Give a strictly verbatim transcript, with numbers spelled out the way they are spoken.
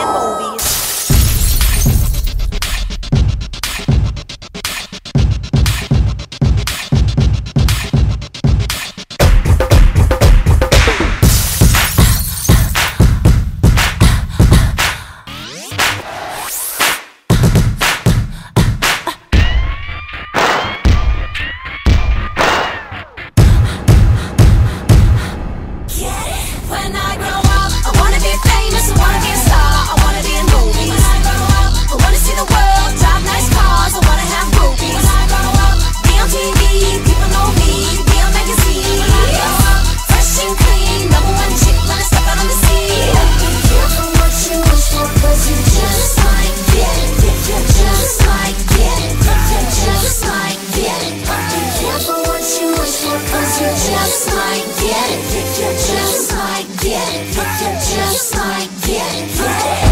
in movies. When I grow up, I wanna be famous, I wanna be a star, I wanna be in movies. When I grow up, I wanna see the world, drive nice cars, I wanna have groupies. When I grow up, be on T V, people know me, be on magazines. When I grow up, fresh and clean, number one chick when I step out on the scene. Be careful what you wish for, cause you just might get it. If you just might get it, if you just might get it. Be careful what you wish for, cause you just might get it. If you just might get it, if you just might get it, get it.